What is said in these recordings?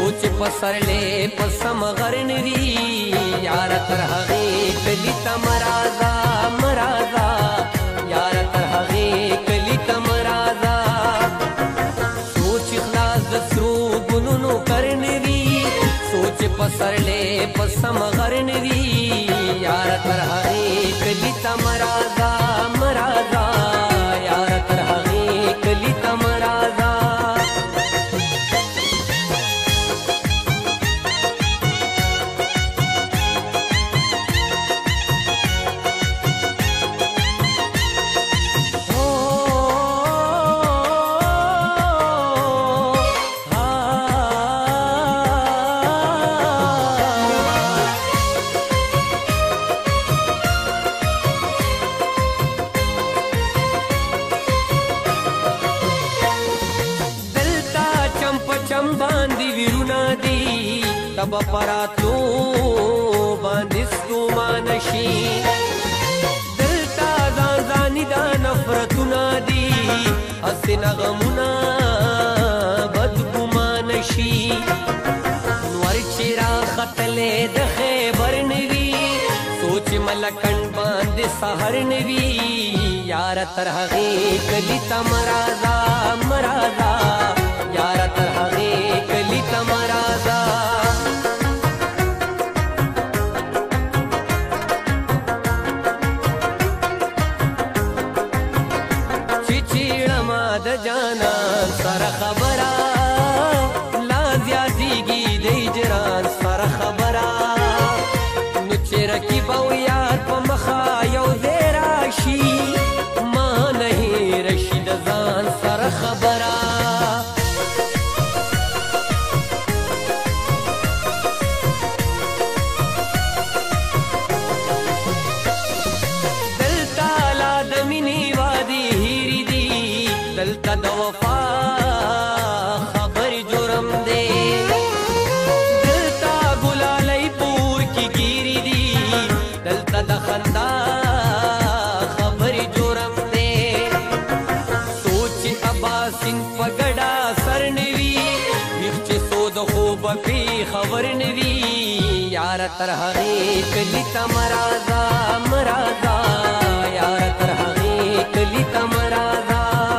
سوچ پسرلے پسم غرنوی یار تر هغه کلی تمرازا مرازا یار تر هغه کلی تمرازا سوچ خلاص د سرو ګلونو کرنوی سوچ پسرلے پسم غرنوی یار تر هغه کلی تمرازا مرازا یار تر هغه کلی تمرازا تب پراتلو باندې ستومانشي دلتا ځان ځاني دا نفرتونه دي هسې نغمونه بدګمانشي نور چې راختلی د خیبر نوي سوچ ملکن باندې سهر نوي یاره تر هغې کلي ته مرازا مرازا یاره تر هغې کلي ته مرازا د جانان سره خبره لا زیاتېږي د هجران سره خبره نو چې رقیب او یار په مخه یو ځای راشي ما نه هېره شي د ځان سره خبره دلته لا د مینې وادي هېرې دي دلته د وفا خبر جرم دی دلته ګلالۍ پور کې ګیرې دي دلته د خندا خبر جرم دی سوچ اباسین په ګډه سر نه وي ویښ چې سو د خوبه پې خبر نه وي یاره تر هغې کلي ته مرازا مرازا یاره تر هغې کلي ته مرازا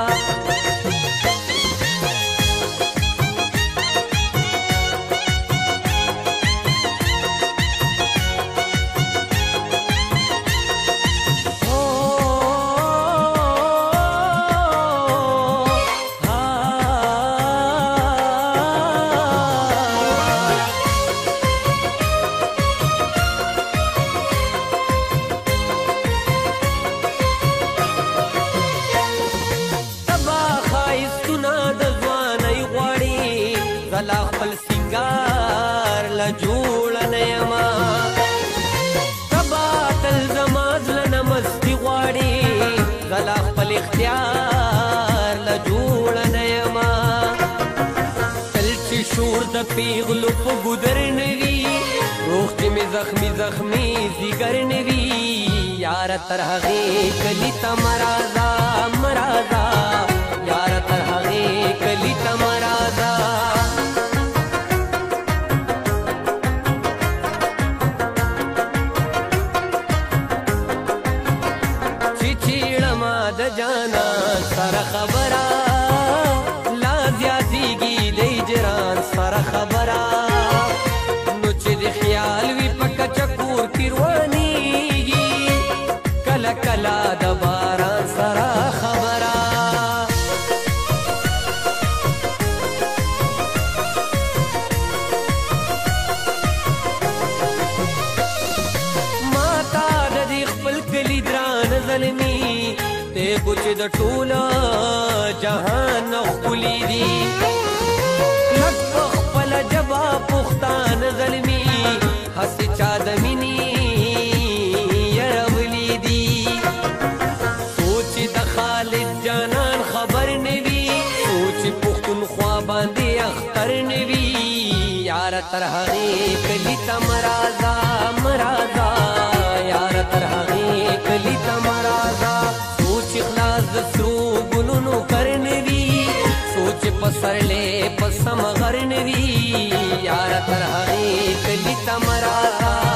زلا خپل سنگار لا جوړ نه یما تبا تل زما زړه نه مستی غواړي زلا خپل اختیار لا جوړ نه یما تل چې شور د پیغلو په ګودر نه وي روح چې مې زخمي زخمي زیګر نه وي یاره تر هغې کلي ته مرازا مرازا یاره تر هغې کلي ته مرازا د جانان سره خبره لا زیاتېږي د هجران سره خبره نو چې د خیال وي په کچه کور کې روانېږي کله کله د باران سره خبره ما تا د دې خپل کلي ګران ظلمي دیکھو چې د ټوله جهان ښکلي دي لږ په خپله ژبه پښتانه زلمي هسې چا د مینې یرولی دي سوچ د خالد جانان خبر نه وي سوچ پښتونخوا باندې اختر نه وي یاره تر هغې کلي ته مرازا مرازا یاره تر هغې کلي ته مرازا سوچ خلاص د سرو ګلونو کرنوي سوچ په پسرلې پسم غر نوي یار تر هغې کلی تمراتا